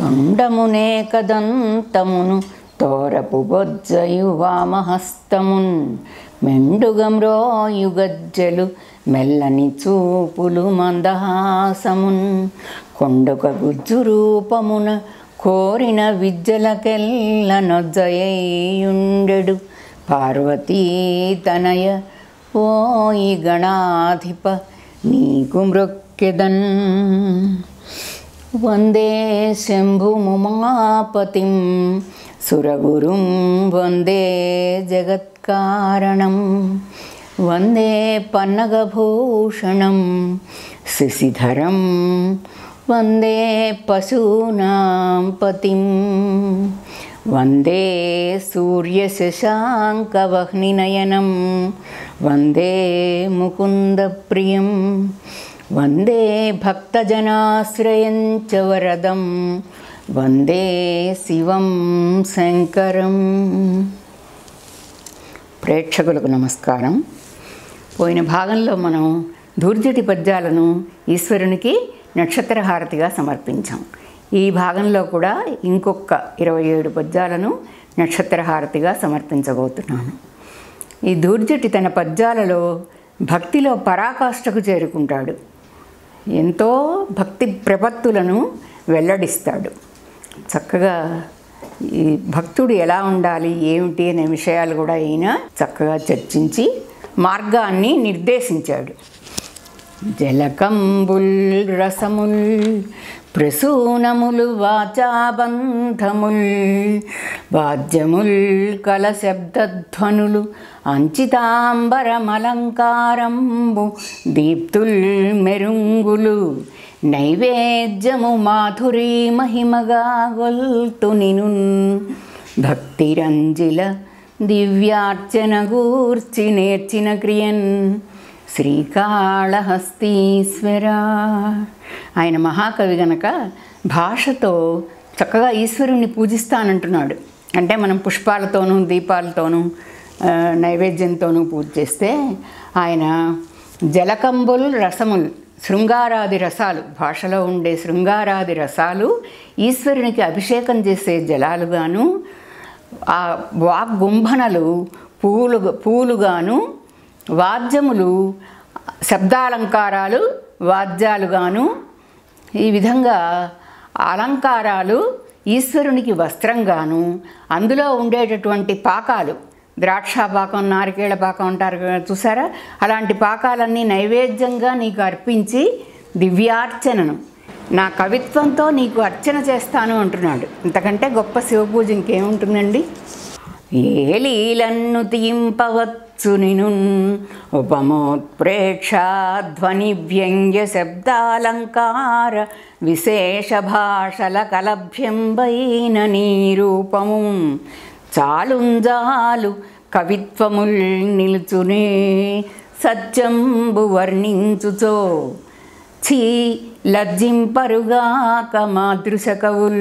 తొండమునే కదంతమును తోరపు బొజ్జయు వామహస్తమున్ మెండుగమ్రోయు గజ్జలు మెల్లని చూపులు మందహాసమున్ కొండొక గుజ్జు రూపమున కోరిన విద్యలకెల్ల నొజ్జయుండెడు పార్వతీ తనయ ఓయి గణాధిప నీకు మృక్కెదన్ వందే శంభుముమాపతిం సురగురుం వందే జగత్కారణం వందే పన్నగభూషణం శశిధరం వందే పశూనాం పతిం వందే సూర్యశశాంకవహ్నినయనం వందే ముకుందప్రియం వందే భక్తజనాశ్రయం చ వరదం వందే శివం శంకరం. ప్రేక్షకులకు నమస్కారం. పోయిన భాగంలో మనం ధూర్జటి పద్యాలను ఈశ్వరునికి నక్షత్రహారతిగా సమర్పించాం. ఈ భాగంలో కూడా ఇంకొక 27 పద్యాలను నక్షత్రహారతిగా సమర్పించబోతున్నాను. ఈ ధూర్జటి తన పద్యాలలో భక్తిలో పరాకాష్ఠకు చేరుకుంటాడు. ఎంతో భక్తి ప్రపత్తులను వెల్లడిస్తాడు. చక్కగా ఈ భక్తుడు ఎలా ఉండాలి ఏమిటి అనే విషయాలు కూడా ఈయన చక్కగా చర్చించి మార్గాన్ని నిర్దేశించాడు. జలకంబుల్ రసముల్ ప్రసూనములు వాచాబంధముల్ వాద్యముల్ కలశబ్దధ్వనులు అంచితాంబరమలంకారంబు దీప్తుల్ మెరుంగులు నైవేద్యము మాధురీ మహిమగా గొల్తు నినున్ భక్తిరంజిల దివ్యార్చన గూర్చి నేర్చిన క్రియన్ శ్రీకాళహస్తీశ్వర. ఆయన మహాకవి గనక భాషతో చక్కగా ఈశ్వరుణ్ణి పూజిస్తానంటున్నాడు. అంటే మనం పుష్పాలతోనూ దీపాలతోనూ నైవేద్యంతోనూ పూజ చేస్తే ఆయన జలకంబుల్ రసముల్ శృంగారాది రసాలు, భాషలో ఉండే శృంగారాది రసాలు ఈశ్వరునికి అభిషేకం చేసే జలాలుగాను, ఆ వాగ్గుంభనలు పూలుగాను, వాద్యములు శబ్దాలంకారాలు వాద్యాలుగాను, ఈ విధంగా అలంకారాలు ఈశ్వరునికి వస్త్రంగాను, అందులో ఉండేటటువంటి పాకాలు ద్రాక్ష పాకం నారికేళ పాకం అంటారు చూసారా, అలాంటి పాకాలన్నీ నైవేద్యంగా నీకు అర్పించి దివ్యార్చనను నా కవిత్వంతో నీకు అర్చన చేస్తాను అంటున్నాడు. ఇంతకంటే గొప్ప శివపూజ ఇంకేముంటుందండి. ఏ లీలన్ను తీంపవచ్చు నిను ఉపమోత్ప్రేక్ష ధ్వని వ్యంగ్య శబ్దాలంకార విశేష భాషల కలభ్యంబైన నీ రూపము చాలుంజాలు కవిత్వముల్ నిలుచునే సత్యంబు వర్ణించుచో ఛీ లజ్జింపరుగాక మాదృశ కవుల్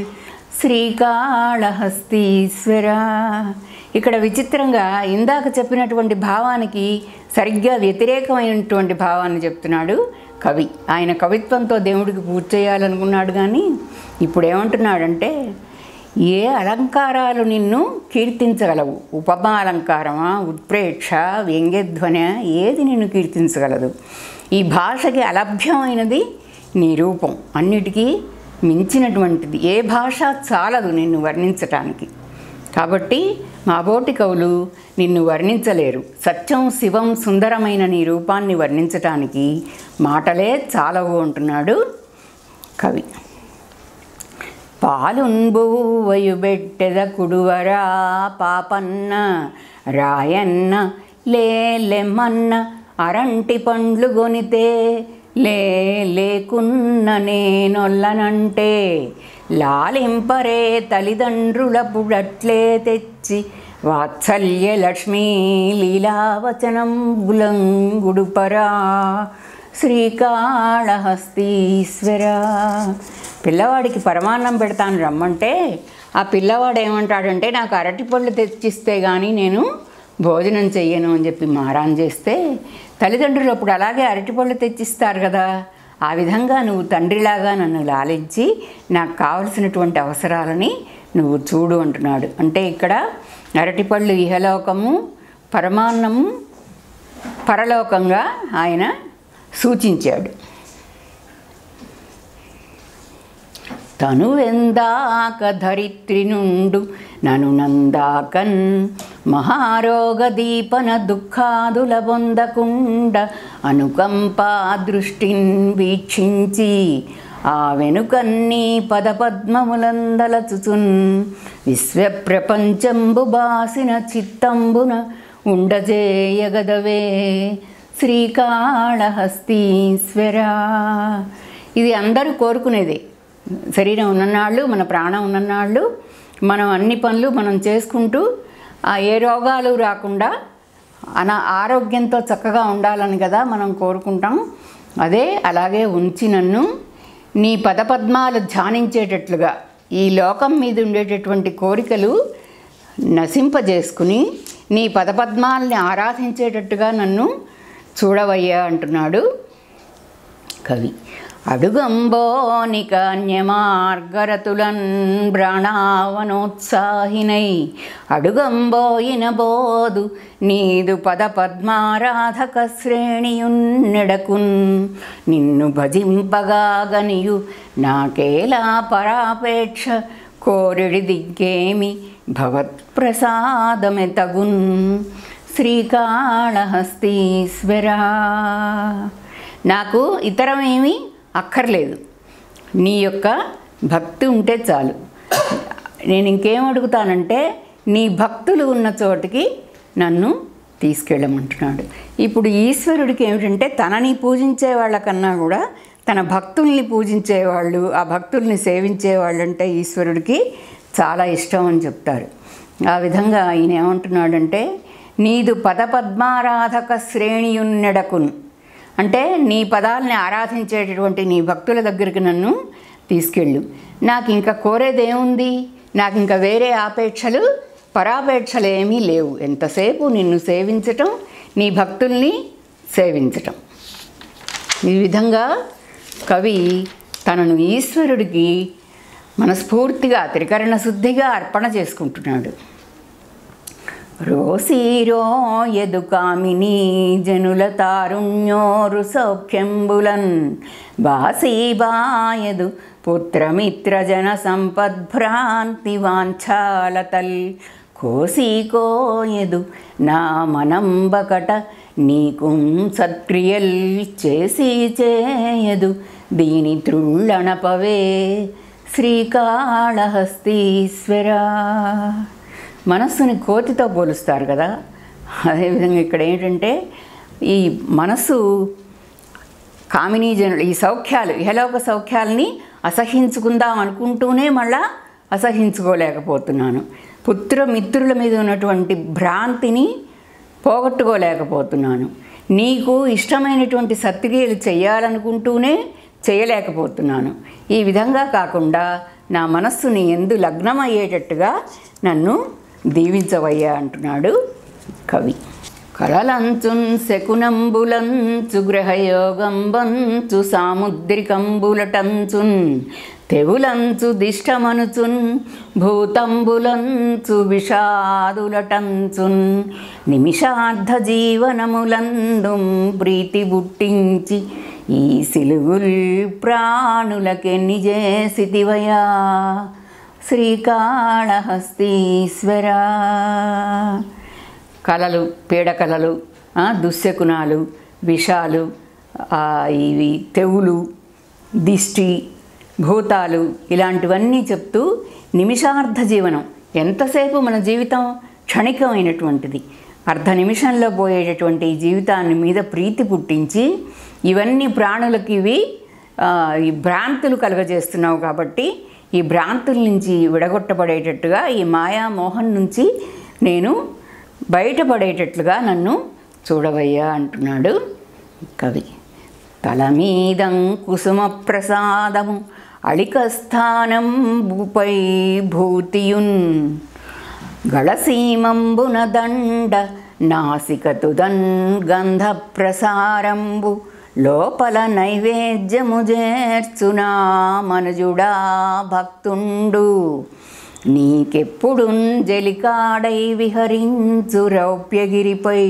శ్రీకాళహస్తీశ్వర. ఇక్కడ విచిత్రంగా ఇందాక చెప్పినటువంటి భావానికి సరిగ్గా వ్యతిరేకమైనటువంటి భావాన్ని చెప్తున్నాడు కవి. ఆయన కవిత్వంతో దేవుడికి పూజ చేయాలనుకున్నాడు, కానీ ఇప్పుడు ఏమంటున్నాడంటే ఏ అలంకారాలు నిన్ను కీర్తించగలవు, ఉపమా అలంకారమా, ఉత్ప్రేక్ష, వ్యంగ్యధ్వన, ఏది నిన్ను కీర్తించగలదు? ఈ భాషకి అలభ్యమైనది నీ రూపం, అన్నిటికీ మించినటువంటిది. ఏ భాష చాలదు నిన్ను వర్ణించటానికి. కాబట్టి మాబోటి కవులు నిన్ను వర్ణించలేరు. సత్యం శివం సుందరమైన నీ రూపాన్ని వర్ణించటానికి మాటలే చాలవు అంటున్నాడు కవి. పాలున్బువయుబెట్టెద కుడువరా పాపన్న రాయన్న లేలెమన్న అరంటి పండ్లు గొనితే లేకున్న నేనొల్లనంటే లాలింపరే తల్లిదండ్రుల పుడట్లే తెచ్చి వాత్సల్య లక్ష్మీ లీలావచనం బులంగుడుపరా శ్రీకాళహస్తీశ్వర. పిల్లవాడికి పరమాన్నం పెడతాను రమ్మంటే ఆ పిల్లవాడు ఏమంటాడంటే నాకు అరటిపళ్ళు తెచ్చిస్తే కానీ నేను భోజనం చెయ్యను అని చెప్పి మారాన్ చేస్తే తల్లిదండ్రులు అప్పుడు అలాగే అరటిపళ్ళు తెచ్చిస్తారు కదా, ఆ విధంగా నువ్వు తండ్రిలాగా నన్ను లాలించి నాకు కావలసినటువంటి అవసరాలని నువ్వు చూడు అంటున్నాడు. అంటే ఇక్కడ అరటిపళ్ళు ఇహలోకము, పరమాన్నము పరలోకంగా ఆయన సూచించాడు. తనువెందాక ధరిత్రి నుండు నను నందాకన్ మహారోగ దీపన దుఃఖాదుల బొందకుండ అనుకంపా దృష్టిన్ వీక్షించి ఆ వెనుకన్నీ పదపద్మములందలచుచున్ విశ్వప్రపంచంబు బాసిన చిత్తంబున ఉండజేయగదవే శ్రీకాళహస్తీశ్వరా. ఇది అందరూ కోరుకునేదే. శరీరం ఉన్ననాళ్ళు, మన ప్రాణం ఉన్ననాళ్ళు మనం అన్ని పనులు మనం చేసుకుంటూ ఏ రోగాలు రాకుండా ఆరోగ్యంతో చక్కగా ఉండాలని కదా మనం కోరుకుంటాం. అదే అలాగే ఉంచి నన్ను నీ పదపద్మాలు ధ్యానించేటట్లుగా ఈ లోకం మీద ఉండేటటువంటి కోరికలు నశింపజేసుకుని నీ పదపద్మాలని ఆరాధించేటట్టుగా నన్ను చూడవయ్యా అంటున్నాడు కవి. అడుగంబోనిక అన్యమార్గరతులన్ బ్రాణావనోత్సాహినై అడుగంబోయిన బోదు నీదు పదపద్మారాధక శ్రేణియున్నెడకున్ నిన్ను భజింపగాగనియు నాకేలా పరాపేక్ష కోరిడి దిగ్గేమి భవత్ప్రసాదమె తగున్ శ్రీకాళహస్తీశ్వరా. నాకు ఇతరమేమీ అక్కర్లేదు, నీ యొక్క భక్తి ఉంటే చాలు. నేను ఇంకేం అడుగుతానంటే నీ భక్తులు ఉన్న చోటికి నన్ను తీసుకెళ్ళమంటున్నాడు. ఇప్పుడు ఈశ్వరుడికి ఏమిటంటే తనని పూజించే వాళ్ళకన్నా కూడా తన భక్తుల్ని పూజించేవాళ్ళు, ఆ భక్తుల్ని సేవించేవాళ్ళు అంటే ఈశ్వరుడికి చాలా ఇష్టం అని చెప్తారు. ఆ విధంగా ఆయన ఏమంటున్నాడంటే నీదు పదపద్మారాధక శ్రేణియున్నెడకున్, అంటే నీ పదాలని ఆరాధించేటటువంటి నీ భక్తుల దగ్గరికి నన్ను తీసుకెళ్ళు. నాకు ఇంకా కోరేదేముంది, నాకు ఇంకా వేరే ఆపేక్షలు పరాపేక్షలు ఏమీ లేవు. ఎంతసేపు నిన్ను సేవించటం, నీ భక్తుల్ని సేవించటం. ఈ విధంగా కవి తనను ఈశ్వరుడికి మనస్ఫూర్తిగా త్రికరణ శుద్ధిగా అర్పణ చేసుకుంటున్నాడు. రోసీరో యదు కామినీ జనుల తారుణ్యోరు సౌఖ్యంబులన్ బాసీబాయదు పుత్రమిత్ర జన సంపద్భ్రాంతి వాంఛాలతల్ కోసీకోయదు నా మనంబకట నీకు సత్క్రియల్ చేసి చేయదు దీని త్రుళ్ళణపవే శ్రీకాళహస్తీశ్వరా. మనస్సుని కోతితో పోలుస్తారు కదా, అదేవిధంగా ఇక్కడ ఏంటంటే ఈ మనస్సు కామినీజనులు ఈ సౌఖ్యాలు ఇహలోక సౌఖ్యాలని అసహించుకుందాం అనుకుంటూనే మళ్ళా అసహించుకోలేకపోతున్నాను. పుత్రమిత్రుల మీద ఉన్నటువంటి భ్రాంతిని పోగొట్టుకోలేకపోతున్నాను. నీకు ఇష్టమైనటువంటి సత్క్రియలు చేయాలనుకుంటూనే చేయలేకపోతున్నాను. ఈ విధంగా కాకుండా నా మనస్సుని ఎందు లగ్నమయ్యేటట్టుగా నన్ను దీవించవయ్యా అంటున్నాడు కవి. కలలంచున్ శకునంబులంచు గ్రహయోగంబంచు సాముద్రికంబులటంచున్ తెవులంచు దిష్టమనుచున్ భూతంబులంచు విషాదులటంచున్ నిమిషార్థ జీవనములందు ప్రీతి బుట్టించి ఈ సిలుగుల్ ప్రాణులకెన్ని చేసితివయా శ్రీకాళహస్తీశ్వరా. కళలు, పీడకలలు, దుశ్శకునాలు, విషాలు, ఇవి తెవులు, దిష్టి, భూతాలు ఇలాంటివన్నీ చెప్తూ నిమిషార్థ జీవనం, ఎంతసేపు మన జీవితం క్షణికమైనటువంటిది, అర్ధ నిమిషంలో పోయేటటువంటి ఈ జీవితాన్ని మీద ప్రీతి పుట్టించి ఇవన్నీ ప్రాణులకి ఈ భ్రాంతులు కలుగజేస్తున్నావు కాబట్టి ఈ భ్రాంతుల నుంచి విడగొట్టబడేటట్టుగా ఈ మాయామోహం నుంచి నేను బయటపడేటట్లుగా నన్ను చూడవయ్యా అంటున్నాడు కవి. తలమీదం కుసుమ ప్రసాదము అళికస్థానం భూపై భూతియున్ గళసీమంబున దండ నాసికతుదన్ గంధ ప్రసారంబు లోపల నైవేద్యము చేర్చునా మనుజుడా భక్తుండు, నీకెప్పుడు జలికాడై విహరించు రౌప్యగిరిపై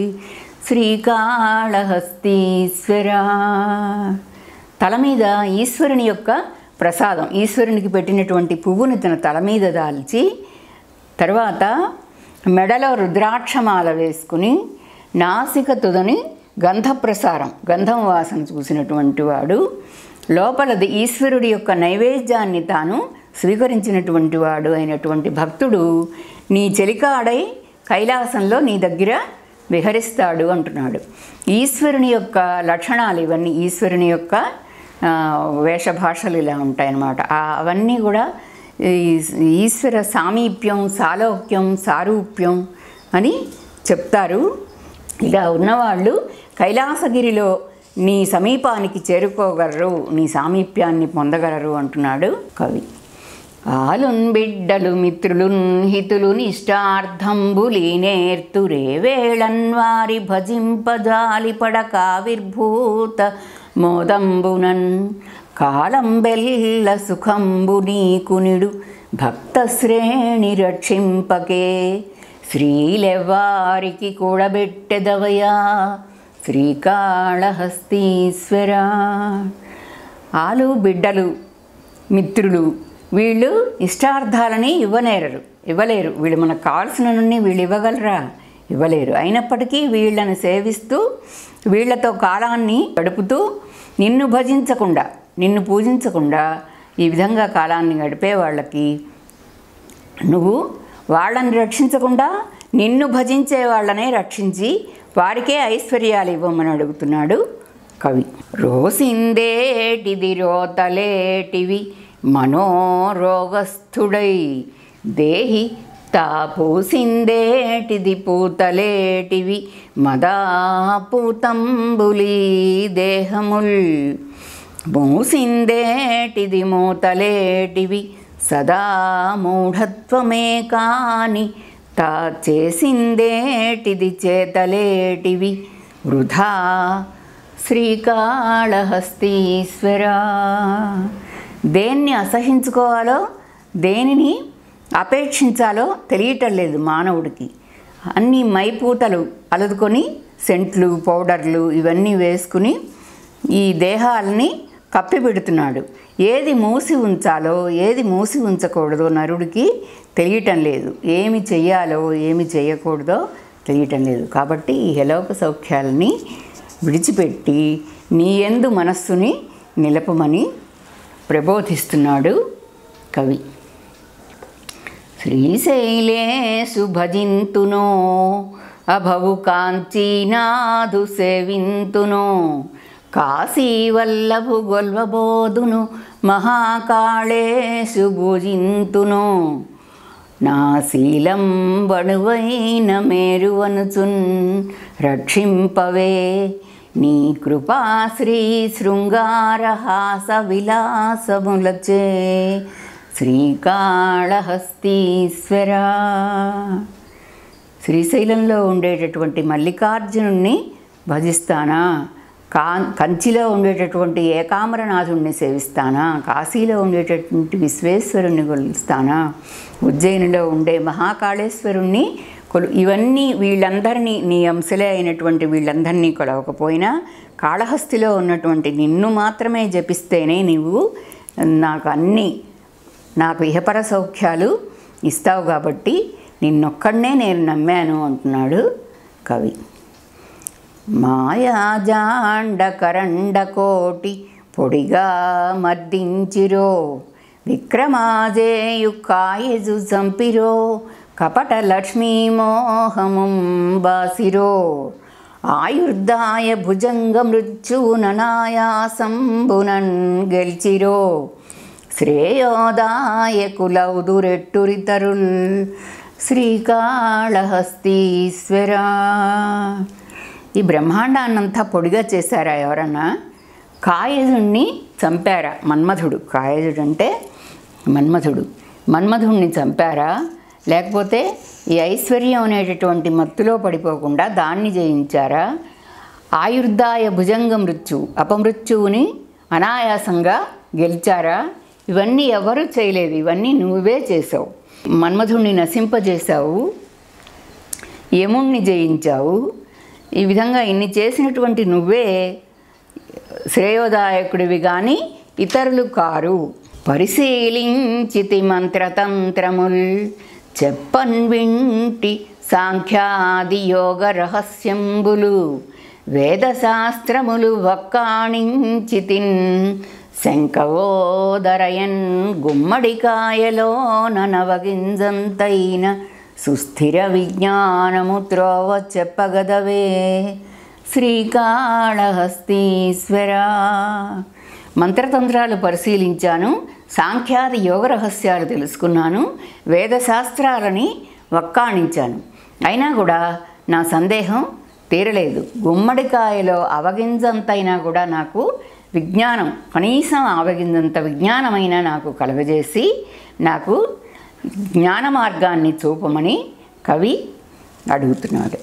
శ్రీకాళహస్తీశ్వరా. తల మీద ఈశ్వరుని యొక్క ప్రసాదం, ఈశ్వరునికి పెట్టినటువంటి పువ్వుని తన తల మీద దాల్చి, తర్వాత మెడలో రుద్రాక్షమాల వేసుకుని, నాసిక తుదని గంధప్రసారం, గంధం వాసన చూసినటువంటి వాడు, లోపలది ఈశ్వరుడి యొక్క నైవేద్యాన్ని తాను స్వీకరించినటువంటి వాడు అయినటువంటి భక్తుడు నీ చెలికాడై కైలాసంలో నీ దగ్గర విహరిస్తాడు అంటున్నాడు. ఈశ్వరుని యొక్క లక్షణాలు ఇవన్నీ, ఈశ్వరుని యొక్క వేషభాషలు ఇలా ఉంటాయన్నమాట. అవన్నీ కూడా ఈశ్వర సామీప్యం, సాలోక్యం, సారూప్యం అని చెప్తారు. ఇలా ఉన్నవాళ్ళు కైలాసగిరిలో నీ సమీపానికి చేరుకోగలరు, నీ సామీప్యాన్ని పొందగలరు అంటున్నాడు కవి. ఆలున్ బిడ్డలు మిత్రులున్ హితులున్ ఇష్టార్థంబులీనేర్తురే వేళన్ వారి భజింపజాలిపడ కావిర్భూత మోదంబునన్ కాలంబెల్ల సుఖంబు నీకునిడు భక్త శ్రేణి రక్షింపకే శ్రీలెవ్వారికి కూడబెట్టెదవయా శ్రీకాళహస్తీశ్వరా. ఆలు బిడ్డలు మిత్రులు వీళ్ళు ఇష్టార్థాలని ఇవ్వలేరు. వీళ్ళు మనకు కావాల్సిన నుండి వీళ్ళు ఇవ్వగలరా? ఇవ్వలేరు. అయినప్పటికీ వీళ్ళని సేవిస్తూ వీళ్లతో కాలాన్ని గడుపుతూ నిన్ను భజించకుండా, నిన్ను పూజించకుండా ఈ విధంగా కాలాన్ని గడిపే వాళ్ళకి నువ్వు వాళ్ళని రక్షించకుండా నిన్ను భజించే వాళ్ళనే రక్షించి వారికే ఐశ్వర్యాలు ఇవ్వమని అడుగుతున్నాడు కవి. రోసిందేటిది రోతలేటివి మనోరోగస్థుడై దేహి తాపూసిందేటిది పూతలేటివి మదాపూతంబులీ దేహముల్ మూసిందేటిది మూతలేటివి సదా మూఢత్వమే కాని తా చేసిందేటిది చేతలేటివి వృధా శ్రీకాళహస్తీశ్వరా. దేన్ని అసహించుకోవాలో దేనిని అపేక్షించాలో తెలియటం లేదు మానవుడికి. అన్ని మైపూతలు అలుదుకొని సెంట్లు, పౌడర్లు ఇవన్నీ వేసుకుని ఈ దేహాలని కప్పిపెడుతున్నాడు. ఏది మూసి ఉంచాలో ఏది మూసి ఉంచకూడదో నరుడికి తెలియటం లేదు. ఏమి చెయ్యాలో ఏమి చేయకూడదో తెలియటం లేదు. కాబట్టి ఈ హెలోక సౌఖ్యాలని విడిచిపెట్టి నీ యందు మనస్సుని నిలపమని ప్రబోధిస్తున్నాడు కవి. శ్రీశైలేషు భజింతునో అభవు కాంచీనాథు సేవింతునో కాశీవల్లభు గొల్వబోధును మహాకాళేషు భుజింతునో నా శీలం బణువైన మేరువనుచున్ రక్షింపవే నీ కృపా శ్రీ శృంగారహాస విలాసములచే శ్రీకాళహస్తీశ్వరా. శ్రీశైలంలో ఉండేటటువంటి మల్లికార్జునుణ్ణి భజిస్తానా, కంచిలో ఉండేటటువంటి ఏకాంబరనాథుణ్ణి సేవిస్తానా, కాశీలో ఉండేటటువంటి విశ్వేశ్వరుణ్ణి కొలుస్తానా, ఉజ్జయినిలో ఉండే మహాకాళేశ్వరుణ్ణి ఇవన్నీ వీళ్ళందరినీ నీ అంశలే అయినటువంటి వీళ్ళందరినీ కొలవకపోయినా కాళహస్తిలో ఉన్నటువంటి నిన్ను మాత్రమే జపిస్తేనే నీవు నాకు ఇహపర సౌఖ్యాలు ఇస్తావు కాబట్టి నిన్నొక్కడనే నేను నమ్మాను అంటున్నాడు కవి. మాయాజాండ కరండ కోటి పొడిగా మర్దించిరో విక్రమాజేయు కాయజు సంపిరో కపట లక్ష్మీ మోహముం బాసిరో ఆయుర్దాయ భుజంగ మృత్యుననాయాసంబునన్ గెల్చిరో శ్రేయోదాయ కులౌదురెట్టురితరుల్ శ్రీకాళహస్తీశ్వరా. ఈ బ్రహ్మాండాన్నంతా పొడిగా చేశారా ఎవరన్నా? కాయజుణ్ణి చంపారా? మన్మధుడు, కాయజుడు అంటే మన్మధుడిని చంపారా? లేకపోతే ఈ ఐశ్వర్యం అనేటటువంటి మత్తులో పడిపోకుండా దాన్ని జయించారా? ఆయుర్దాయ భుజంగ మృత్యు, అపమృత్యువుని అనాయాసంగా గెలిచారా? ఇవన్నీ ఎవరు చేయలేదు, ఇవన్నీ నువ్వే చేసావు. మన్మధుణ్ణి నశింపజేశావు, యముణ్ణి జయించావు. ఈ విధంగా ఇన్ని చేసినటువంటి నువ్వే శ్రేయోదాయకుడివి కానీ ఇతరులు కారు. పరిశీలించితి మంత్రతంత్రముల్ చెప్పన్ వింటి సాంఖ్యాది యోగ రహస్యంబులు వేదశాస్త్రములు వక్కాణించితిన్ శంకవోదరయన్ గుమ్మడికాయలో ననవగింజంతైన సుస్థిర విజ్ఞానము త్రోవ చెప్పగదవే శ్రీకాళహస్తీశ్వరా. మంత్రతంత్రాలు పరిశీలించాను, సాంఖ్యాది యోగ రహస్యాలు తెలుసుకున్నాను, వేదశాస్త్రాలని వక్కాణించాను. అయినా కూడా నా సందేహం తీరలేదు. గుమ్మడికాయలో అవగింజంతైనా కూడా నాకు విజ్ఞానం, కనీసం ఆవగింజంత విజ్ఞానమైనా నాకు కలగజేసి నాకు జ్ఞాన మార్గాన్ని చూపమని కవి అడుగుతున్నాడు.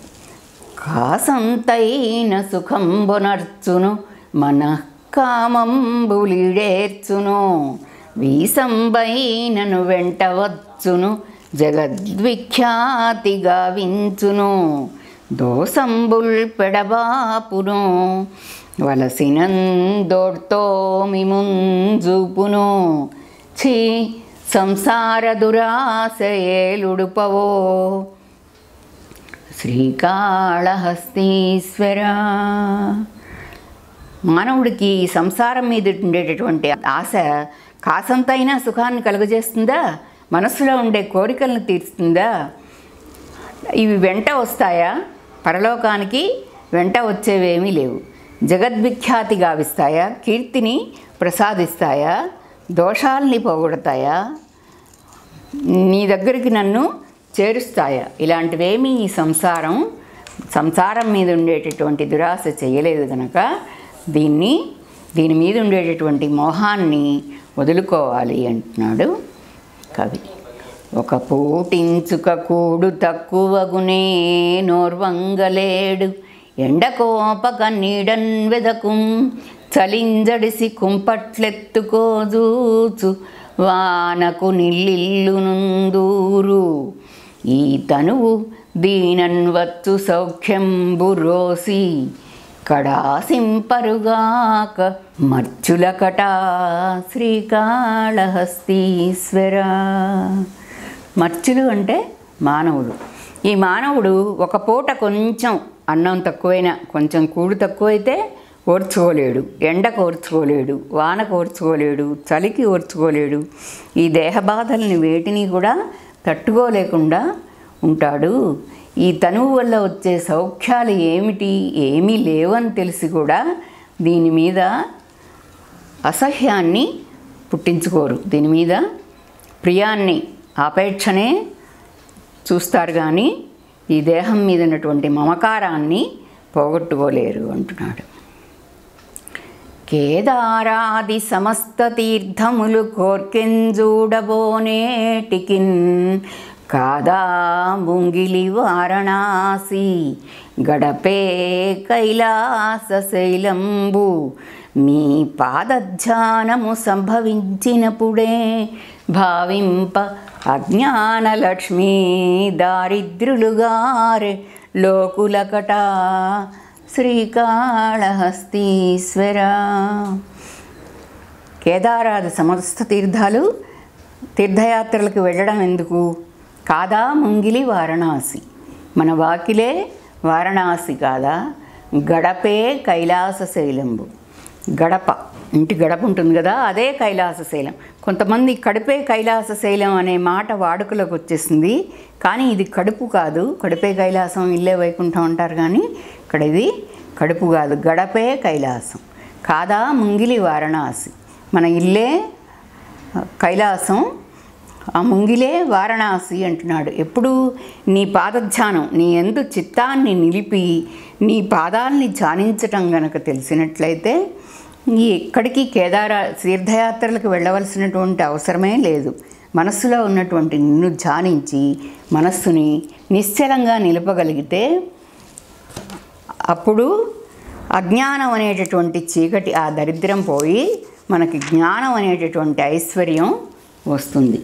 కాసంతైన సుఖంబునర్చును మనఃకామంబులిడేర్చును వీసంబైనను వెంటవచ్చును జగద్విఖ్యాతి గావించును దోసంబుల్ పెడబాపును వలసినందోడ్తో మిముంజూపును ఛీ సంసార దురాశయేలుడుపవో శ్రీకాళహస్తీశ్వరా. మానవుడికి సంసారం మీద ఉండేటటువంటి ఆశ కాసంతైనా సుఖాన్ని కలుగజేస్తుందా? మనస్సులో ఉండే కోరికలను తీరుస్తుందా? ఇవి వెంట వస్తాయా? పరలోకానికి వెంట వచ్చేవేమీ లేవు. జగద్విఖ్యాతి గావిస్తాయా? కీర్తిని ప్రసాదిస్తాయా? దోషాలని పోగొడతాయా? నీ దగ్గరికి నన్ను చేరుస్తాయా? ఇలాంటివేమీ ఈ సంసారం మీద ఉండేటటువంటి దురాశ చేయలేదు కనుక దీని మీద ఉండేటటువంటి మోహాన్ని వదులుకోవాలి అంటున్నాడు కవి. ఒక పూటించుక కూడు తక్కువగునే నోర్వంగలేడు ఎండకోపక నీడన్ వెదకుం చలింజడిసి కుంపట్లెత్తుకోజూచు వానకు నిల్లిల్లునుందూరు ఈ తనువు దీనన్వచ్చు సౌఖ్యంబురోసి కడాసింపరుగాక మర్చులకట శ్రీకాళహస్తీశ్వరా. మర్చులు అంటే మానవుడు. ఈ మానవుడు ఒక పూట కొంచెం అన్నం తక్కువైనా, కొంచెం కూడు తక్కువైతే ఓర్చుకోలేడు, ఎండకు ఓర్చుకోలేడు, వానకు ఓర్చుకోలేడు, చలికి ఓర్చుకోలేడు. ఈ దేహబాధల్ని వేటిని కూడా తట్టుకోలేకుండా ఉంటాడు. ఈ తనువు వల్ల వచ్చే సౌఖ్యాలు ఏమిటి? ఏమీ లేవని తెలిసి కూడా దీని మీద అసహ్యాన్ని పుట్టించుకోరు, దీని మీద ప్రియాన్ని, ఆపేక్షనే చూస్తారు కానీ ఈ దేహం మీద ఉన్నటువంటి మమకారాన్ని పోగొట్టుకోలేరు అంటున్నాడు. కేదారాది సమస్త తీర్థములు కోర్కెంజూడబోనేటికిన్ కాదా ముంగిలి వారణాసి గడపే కైలాస శైలంబు మీ పాదధ్యానము సంభవించినప్పుడే భావింప అజ్ఞానలక్ష్మీ దారిద్రులుగారే లోకులకట శ్రీకాళహస్తీశ్వరా. కేదారాది సమస్త తీర్థయాత్రలకు వెళ్ళడం ఎందుకు? కాదా ముంగిలి వారణాసి, మన వాకిలే వారణాసి కాదా? గడపే కైలాస శైలంబు, గడప, ఇంటి గడప ఉంటుంది కదా, అదే కైలాస శైలం. కొంతమంది కడుపే కైలాస శైలం అనే మాట వాడుకలోకి వచ్చేసింది, కానీ ఇది కడుపు కాదు. కడుపే కైలాసం ఇల్లే వైకుంఠం అంటారు కానీ ఇక్కడ ఇది కడుపు కాదు, గడపే కైలాసం. కాదా ముంగిలి వారణాసి, మన ఇల్లే కైలాసం, ఆ ముంగిలే వారణాసి అంటున్నాడు. ఎప్పుడు నీ పాదధ్యానం, నీ యందు చిత్తాన్ని నిలిపి నీ పాదాలని ధ్యానించటం గనక తెలిసినట్లయితే ఎక్కడికి తీర్థయాత్రలకు వెళ్ళవలసినటువంటి అవసరమే లేదు. మనస్సులో ఉన్నటువంటి నిన్ను ధ్యానించి మనస్సుని నిశ్చలంగా నిలపగలిగితే అప్పుడు అజ్ఞానం అనేటటువంటి చీకటి, ఆ దరిద్రం పోయి మనకి జ్ఞానం అనేటటువంటి ఐశ్వర్యం వస్తుంది.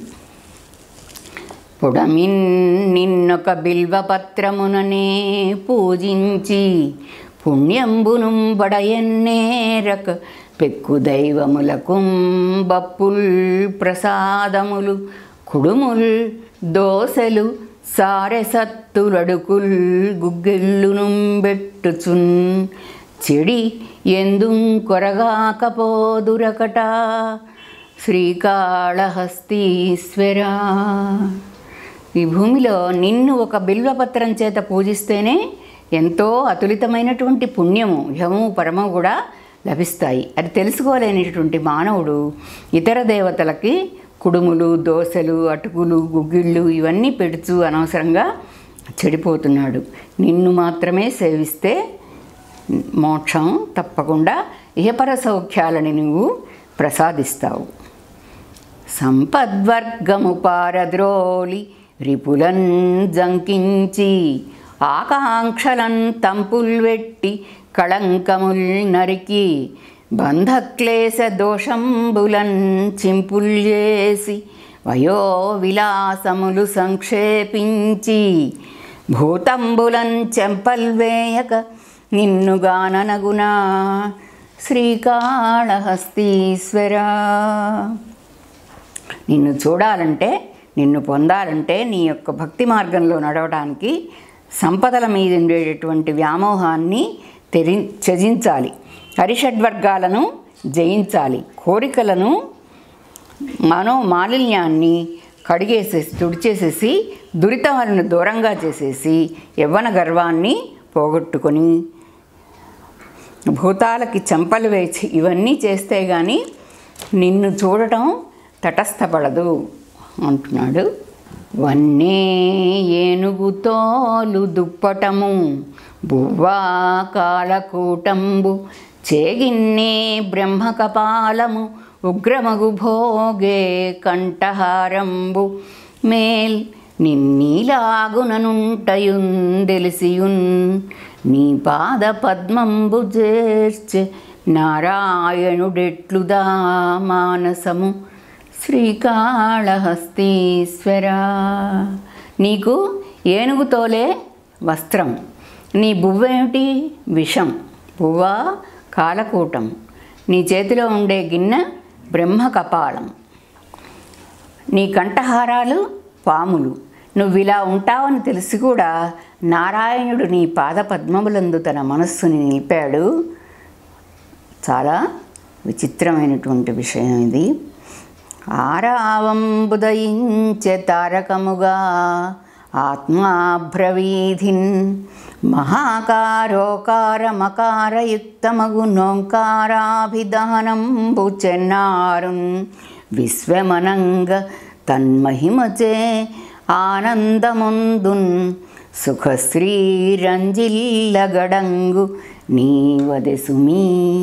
పుడమిన్ నిన్నొక బిల్వపత్రముననే పూజించి పుణ్యంబును బడయన్నేరక పెక్కు దైవములకు బప్పుల్ ప్రసాదములు కుడుముల్ దోసెలు సారెసత్తులడుకుల్ గుగ్గిళ్ళును బెట్టుచున్ చెడి ఎందుం కొరగాకపోదురకట శ్రీకాళహస్తీశ్వరా. ఈ భూమిలో నిన్ను ఒక బిల్వపత్రం చేత పూజిస్తేనే ఎంతో అతులితమైనటువంటి పుణ్యము, యము పరము కూడా లభిస్తాయి. అది తెలుసుకోలేనటువంటి మానవుడు ఇతర దేవతలకి కుడుములు, దోసెలు, అటుకులు, గుగ్గిళ్ళు ఇవన్నీ పెడుచు అనవసరంగా చెడిపోతున్నాడు. నిన్ను మాత్రమే సేవిస్తే మోక్షం తప్పకుండా, ఇహపర సౌఖ్యాలని నువ్వు ప్రసాదిస్తావు. సంపద్వర్గము పారద్రోలి రిపులన్ జంకించి ఆకాంక్షలన్ తంపుల్వెట్టి కళంకముల్ నరికి బంధక్లేశ దోషంబులన్ చింపుల్ చేసి వయో విలాసములు సంక్షేపించి భూతంబులన్ చెంపల్వేయక నిన్నుగాననగునా శ్రీకాళహస్తీశ్వరా. నిన్ను చూడాలంటే, నిన్ను పొందాలంటే, నీ యొక్క భక్తి మార్గంలో నడవడానికి సంపదల మీద ఉండేటటువంటి వ్యామోహాన్ని త్యజించాలి. హరిషడ్వర్గాలను జయించాలి. కోరికలను, మనోమాలిన్యాన్ని కడిగేసేసి తుడిచేసేసి దురితాలను దూరంగా చేసేసి యవ్వన గర్వాన్ని పోగొట్టుకొని భూతాలకి చెంపలు వేసి ఇవన్నీ చేస్తే కానీ నిన్ను చూడటం తటస్థపడదు అంటున్నాడు. వన్నే ఏనుగు తోలు దుప్పటము బువ్వా కాలకూటంబు చేగిన్నే బ్రహ్మకపాలము ఉగ్రమగు భోగే కంఠహారంబు మేల్ నిన్నీలాగుననుంటయున్ దెలిసియున్ నీ పాద పద్మంబు చేర్చె నారాయణుడెట్లుదా మానసము శ్రీకాళహస్తీశ్వరా. నీకు ఏనుగుతోలే వస్త్రం, నీ బువ్వేమిటి విషం, బువ్వ కాలకూటం, నీ చేతిలో ఉండే గిన్నె బ్రహ్మ కపాలం, నీ కంఠహారాలు పాములు. నువ్వు ఇలా ఉంటావని తెలిసి కూడా నారాయణుడు నీ పాద పద్మములందు తన మనస్సుని నిలిపాడు. చాలా విచిత్రమైనటువంటి విషయం ఇది. ఆరావంబుదయించె తారకముగా ఆత్మాభ్రవీధిన్ మహాకారోకారమకారయుక్తమగు నోంకారాభిదహనంబు చెన్నారున్ విశ్వమనంగ తన్మహిమచే ఆనందముందున్ సుఖశ్రీరంజిల్లగడంగు నీవదెసుమీ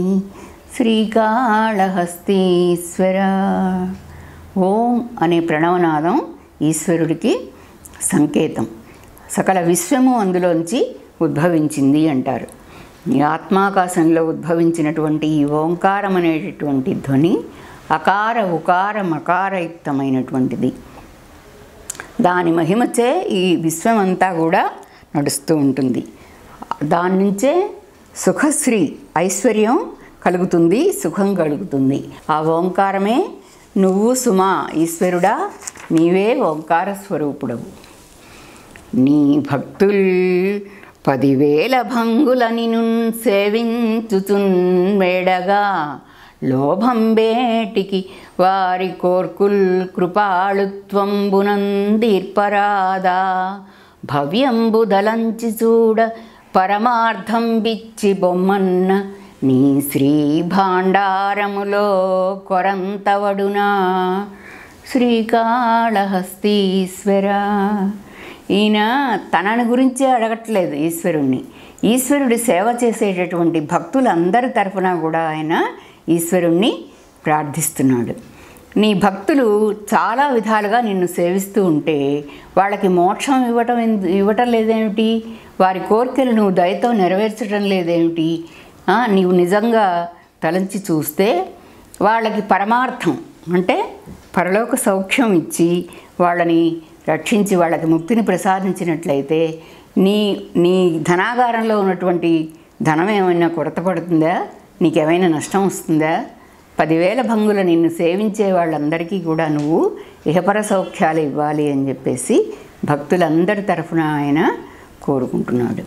శ్రీకాళహస్తీశ్వర. ఓం అనే ప్రణవనాదం ఈశ్వరుడికి సంకేతం. సకల విశ్వము అందులోంచి ఉద్భవించింది అంటారు. ఈ ఆత్మాకాశంలో ఉద్భవించినటువంటి ఈ ఓంకారం అనేటటువంటి ధ్వని అకార ఉకార మకారయుక్తమైనటువంటిది. దాని మహిమచే ఈ విశ్వమంతా కూడా నడుస్తూ ఉంటుంది. దాని నుంచే సుఖశ్రీ ఐశ్వర్యం కలుగుతుంది, సుఖం కలుగుతుంది. ఆ ఓంకారమే నువ్వు సుమా ఈశ్వరుడా, నీవే ఓంకార స్వరూపుడవు. నీ భక్తుల్ 10,000 భంగులని నున్ సేవించుచున్ వేడగా లోభం బేటికి వారి కోర్కుల్ కృపాళుత్వంబునందీర్పరాదా భవ్యంబుదలంచి చూడ పరమార్థం బిచ్చి బొమ్మన్న నీ శ్రీ భాండారములో కొరంతవడునా శ్రీకాళహస్తీశ్వర. ఈయన తనని గురించే అడగట్లేదు ఈశ్వరుణ్ణి. ఈశ్వరుడి సేవ చేసేటటువంటి భక్తులందరి తరఫున కూడా ఆయన ఈశ్వరుణ్ణి ప్రార్థిస్తున్నాడు. నీ భక్తులు చాలా విధాలుగా నిన్ను సేవిస్తూ ఉంటే వాళ్ళకి మోక్షం ఇవ్వటం లేదేమిటి? వారి కోరికలు నువ్వు దయతో నెరవేర్చడం లేదేమిటి? నీవు నిజంగా తలంచి చూస్తే వాళ్ళకి పరమార్థం అంటే పరలోక సౌఖ్యం ఇచ్చి వాళ్ళని రక్షించి వాళ్ళకి ముక్తిని ప్రసాదించినట్లయితే నీ ధనాగారంలో ఉన్నటువంటి ధనం ఏమైనా కొరత పడుతుందా, నీకేమైనా నష్టం వస్తుందా? 10,000 భంగుల నిన్ను సేవించే వాళ్ళందరికీ కూడా నువ్వు ఇహపర సౌఖ్యాలు ఇవ్వాలి అని చెప్పేసి భక్తులందరి తరఫున ఆయన కోరుకుంటున్నాడు.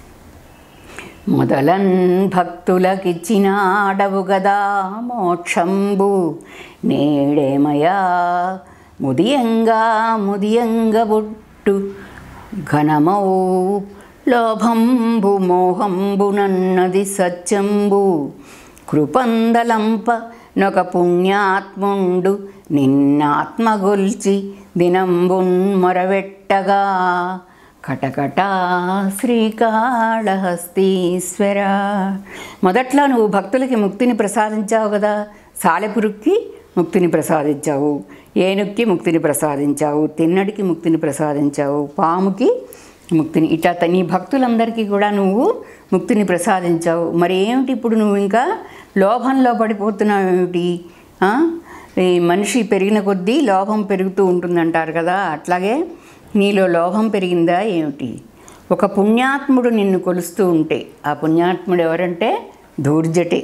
మొదలన్ భక్తులకిచ్చినాడవు గదా మోక్షంబు, నేడేమయా ముదియంగ బుట్టు ఘనమౌ లోభంబు మోహంబు నన్నది సత్యంబు, కృపందలంప నొక పుణ్యాత్ముండు నిన్నాత్మగొల్చి దినంబున్ మొరవెట్టగా, కటకట శ్రీకాళహస్తీశ్వర. మొదట్లో నువ్వు భక్తులకి ముక్తిని ప్రసాదించావు కదా, సాలెపురుక్కి ముక్తిని ప్రసాదించావు, ఏనుక్కి ముక్తిని ప్రసాదించావు, తిన్నడికి ముక్తిని ప్రసాదించావు, పాముకి ముక్తిని, ఇట్లా నీ భక్తులందరికీ కూడా నువ్వు ముక్తిని ప్రసాదించావు. మరి ఏమిటి ఇప్పుడు నువ్వు ఇంకా లోభంలో పడిపోతున్నావు ఏమిటి? ఈ మనిషి పెరిగిన కొద్దీ లోభం పెరుగుతూ ఉంటుందంటారు కదా, అట్లాగే నీలో లోభం పెరిగిందా ఏమిటి? ఒక పుణ్యాత్ముడు నిన్ను కొలుస్తూ ఉంటే, ఆ పుణ్యాత్ముడు ఎవరంటే ధూర్జటే,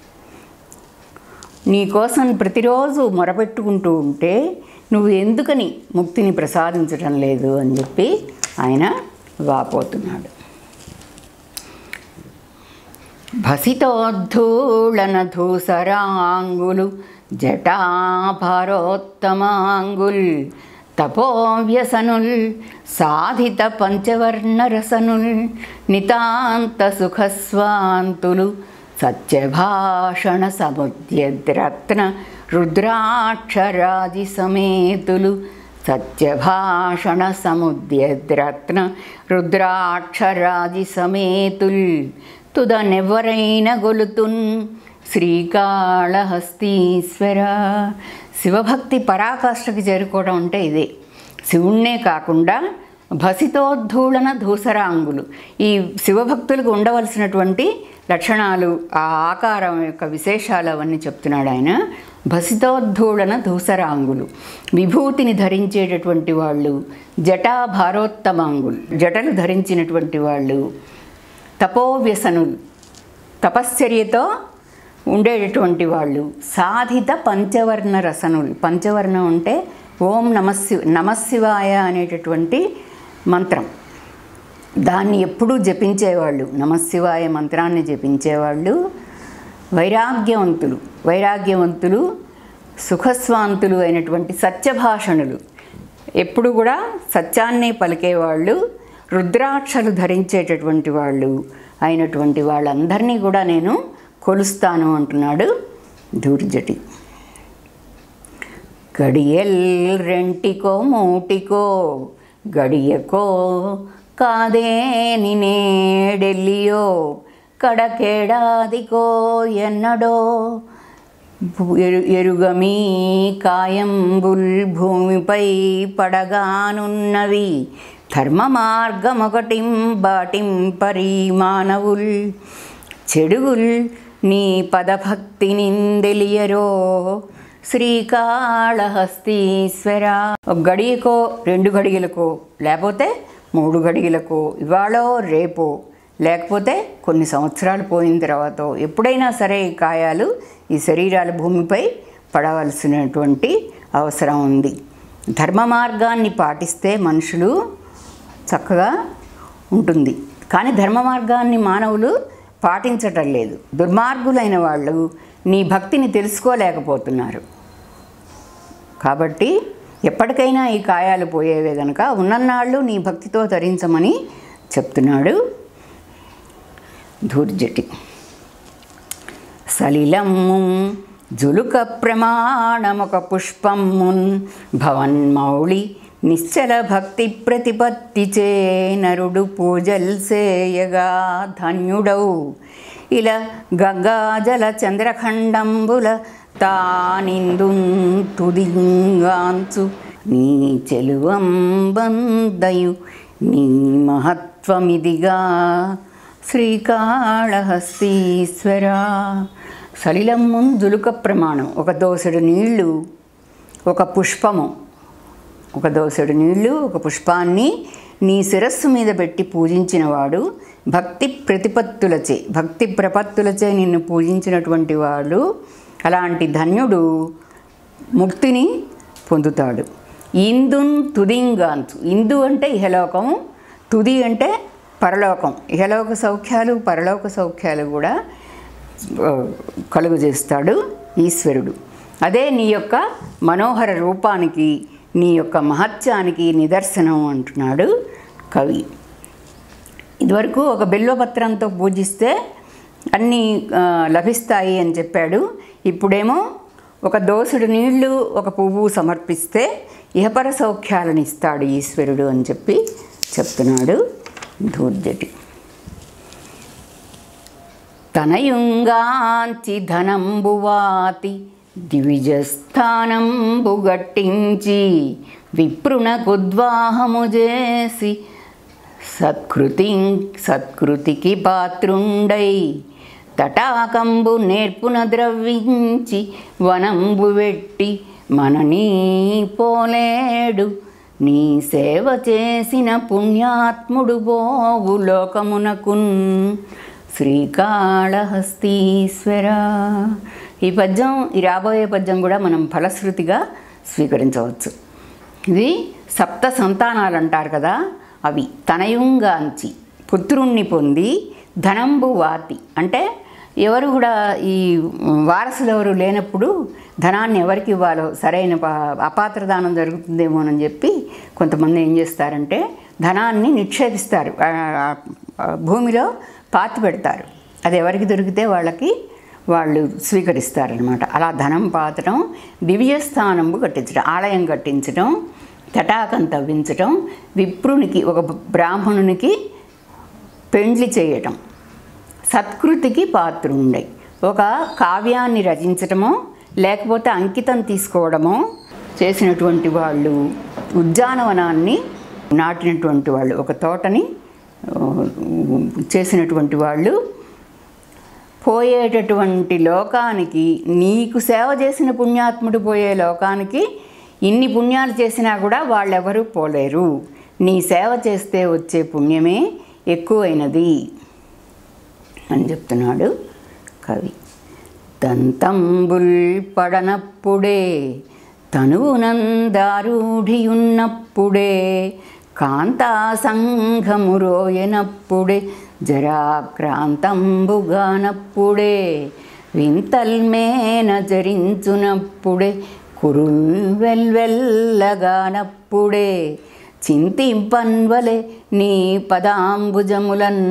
నీకోసం ప్రతిరోజు మొరపెట్టుకుంటూ ఉంటే నువ్వు ఎందుకని ముక్తిని ప్రసాదించడం లేదు అని చెప్పి ఆయన వాపోతున్నాడు. భసితోద్ధూళన ధూసరాంగులు జటాభారోత్తమాంగుల్, తపోవ్యసనుల్ సాధిత పంచవర్ణరసనుల్, నితాంత సుఖస్వాంతులు సత్యభాషణ సముద్యద్రత్న రుద్రాక్షరాజి సమేతులు, సత్యభాషణ సముద్యద్రత్న రుద్రాక్షరాజి సమేతుల్, తుదనెవ్వరైన గొలుతున్ శ్రీకాళహస్తీశ్వర. శివభక్తి పరాకాష్ఠకి చేరుకోవడం అంటే ఇదే. శివుణ్ణే కాకుండా భసితోద్ధూళన ధూసరాంగులు, ఈ శివభక్తులకు ఉండవలసినటువంటి లక్షణాలు, ఆ ఆకారం యొక్క విశేషాలు అవన్నీ చెప్తున్నాడు ఆయన. భసితోద్ధూళన ధూసరాంగులు, విభూతిని ధరించేటటువంటి వాళ్ళు, జటాభారోత్తమాంగులు, జటలు ధరించినటువంటి వాళ్ళు, తపోవ్యసనులు, తపశ్చర్యతో ఉండేటటువంటి వాళ్ళు, సాధిత పంచవర్ణ రసనులు, పంచవర్ణం అంటే ఓం నమశివాయ అనేటటువంటి మంత్రం, దాన్ని ఎప్పుడూ జపించేవాళ్ళు, నమశివాయ మంత్రాన్ని జపించేవాళ్ళు, వైరాగ్యవంతులు సుఖస్వాంతులు అయినటువంటి సత్యభాషణులు, ఎప్పుడు కూడా సత్యాన్నే పలికేవాళ్ళు, రుద్రాక్షలు ధరించేటటువంటి వాళ్ళు అయినటువంటి వాళ్ళందరినీ కూడా నేను కొలుస్తాను అంటున్నాడు ధూర్జటి. గడియల్ రెంటికో మూటికో గడియకో కాదేని నేడెల్లియో, కడకేడాదికో ఎన్నడో ఎరుగమీ కాయంబుల్ భూమిపై పడగానున్నవి, ధర్మ మార్గమొకటిం బాటింపరి మానవుల్, చెడుగుల్ నీ పదభక్తి నిందెలియరో శ్రీకాళహస్తీశ్వర. ఒక గడియకో 2 గడియలకో లేకపోతే 3 గడియలకో, ఇవాళో రేపో లేకపోతే కొన్ని సంవత్సరాలు పోయిన తర్వాత ఎప్పుడైనా సరే ఈ కాయాలు, ఈ శరీరాలు భూమిపై పడవలసినటువంటి అవసరం ఉంది. ధర్మ మార్గాన్ని పాటిస్తే మనుషులు చక్కగా ఉంటుంది, కానీ ధర్మ మార్గాన్ని మానవులు పాటించటం లేదు. దుర్మార్గులైన వాళ్ళు నీ భక్తిని తెలుసుకోలేకపోతున్నారు. కాబట్టి ఎప్పటికైనా ఈ కాయాలు పోయేవే గనక ఉన్నన్నాళ్ళు నీ భక్తితో తరించమని చెప్తున్నాడు ధూర్జటి. సలిలమ్ము జులుక ప్రమాణమొక పుష్పమ్మున్ భవన్మౌళి నిశ్చల భక్తి ప్రతిపత్తిచే నరుడు పూజల్ సేయగా ధన్యుడవు, ఇలా గంగాజల చంద్రఖండంబుల తానిందు తుదింగాంచు నీ చెలువంబందయు నీ మహత్వమిదిగా శ్రీకాళహస్తీశ్వర. సలిలం ముందులుక ప్రమాణం. ఒక దోసెడు నీళ్లు, ఒక పుష్పము, ఒక దోసెడు నీళ్లు, ఒక పుష్పాన్ని నీ శిరస్సు మీద పెట్టి పూజించినవాడు, భక్తి ప్రపత్తులచే నిన్ను పూజించినటువంటి వాడు, అలాంటి ధన్యుడు ముక్తిని పొందుతాడు. ఇందున్ తుదింగాంచు. ఇందు అంటే ఇహలోకం, తుది అంటే పరలోకం. ఇహలోక సౌఖ్యాలు పరలోక సౌఖ్యాలు కూడా కలుగజేస్తాడు ఈశ్వరుడు. అదే నీ యొక్క మనోహర రూపానికి, నీ యొక్క మహత్యానికి నిదర్శనం అంటున్నాడు కవి. ఇదివరకు ఒక బిల్వపత్రంతో పూజిస్తే అన్నీ లభిస్తాయి అని చెప్పాడు. ఇప్పుడేమో ఒక దోసెడు నీళ్లు, ఒక పువ్వు సమర్పిస్తే ఇహపర సౌఖ్యాలను ఇస్తాడు ఈశ్వరుడు అని చెప్పి చెప్తున్నాడు ధూర్జటి. తనయుంగాంచి ధనంబువాతి దివిజస్థానంబు గట్టించి విప్రునకుద్వాహము చేసి సత్కృతికి పాత్రుండై తటాకంబు నేర్పున ద్రవించి వనంబు వెట్టి మననీ పోలేడు. నీ సేవ చేసిన పుణ్యాత్ముడు పోవు లోకమునకున్. శ్రీకాళహస్తీశ్వర. ఈ పద్యం, ఈ రాబోయే పద్యం కూడా మనం ఫలశ్రుతిగా స్వీకరించవచ్చు. ఇది సప్త సంతానాలు అంటారు కదా, అవి. తనయుంగాంచి పుత్రుణ్ణి పొంది, ధనంబు వాతి అంటే ఎవరు కూడా ఈ వారసులు ఎవరు లేనప్పుడు ధనాన్ని ఎవరికి ఇవ్వాలో సరైన అపాత్రదానం జరుగుతుందేమోనని చెప్పి కొంతమంది ఏం చేస్తారంటే ధనాన్ని నిక్షేపిస్తారు, భూమిలో పాతి పెడతారు. అది ఎవరికి దొరికితే వాళ్ళు స్వీకరిస్తారనమాట. అలా ధనం పాతడం, దివ్యస్థానంబు కట్టించడం, ఆలయం కట్టించడం, తటాకం తవ్వించడం, విప్రునికి ఒక బ్రాహ్మణునికి పెండ్లి చేయటం, సత్కృతికి పాత్రుండై ఒక కావ్యాన్ని రచించటమో లేకపోతే అంకితం తీసుకోవడమో చేసినటువంటి వాళ్ళు, ఉద్యానవనాన్ని నాటినటువంటి వాళ్ళు, ఒక తోటని చేసినటువంటి వాళ్ళు, పోయేటటువంటి లోకానికి, నీకు సేవ చేసిన పుణ్యాత్ముడు పోయే లోకానికి ఇన్ని పుణ్యాలు చేసినా కూడా వాళ్ళెవరూ పోలేరు. నీ సేవ చేస్తే వచ్చే పుణ్యమే ఎక్కువైనది అని చెప్తున్నాడు కవి. దంతంబుల్ పడనప్పుడే, తనువునందారూఢియున్నప్పుడే, కాంతాసంఘము రోయనప్పుడే, జరాక్రాంతంబుగానప్పుడే, వింతల్మేన జరించునప్పుడే, కురుల్ వెల్వెల్లగానప్పుడే, చింతింపన్వలే నీ పదాంబుజములన్.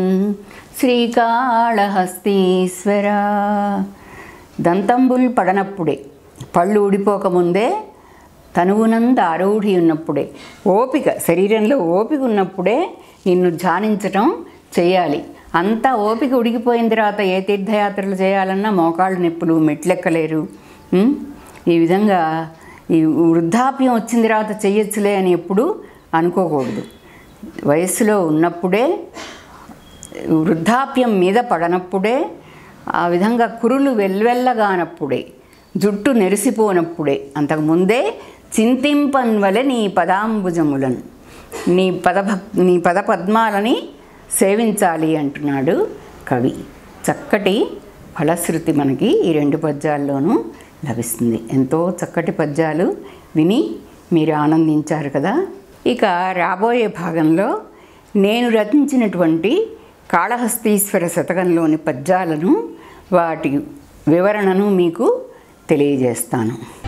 శ్రీకాళహస్తీశ్వర. దంతంబుల్ పడనప్పుడే, పళ్ళు ఊడిపోకముందే, తనువునందు ఆరూఢి ఉన్నప్పుడే, ఓపిక, శరీరంలో ఓపిక ఉన్నప్పుడే నిన్ను ధ్యానించటం చేయాలి. అంతా ఓపిక ఉడికిపోయిన తర్వాత ఏ తీర్థయాత్రలు చేయాలన్నా మోకాళ్ళు నొప్పులు, మెట్లెక్కలేరు. ఈ విధంగా ఈ వృద్ధాప్యం వచ్చిన తర్వాత చెయ్యొచ్చులే అని ఎప్పుడు అనుకోకూడదు. వయస్సులో ఉన్నప్పుడే, వృద్ధాప్యం మీద పడనప్పుడే, ఆ విధంగా కురులు వెల్వెల్లగానప్పుడే, జుట్టు నెరిసిపోనప్పుడే, అంతకుముందే చింతింపన్వలె నీ పదాంబుజములను, నీ పద్మాలని సేవించాలి అంటున్నాడు కవి. చక్కటి ఫలశ్రుతి మనకి ఈ రెండు పద్యాల్లోనూ లభిస్తుంది. ఎంతో చక్కటి పద్యాలు విని మీరు ఆనందించారు కదా. ఇక రాబోయే భాగంలో నేను రచించినటువంటి కాళహస్తీశ్వర శతకంలోని పద్యాలను, వాటి వివరణను మీకు తెలియజేస్తాను.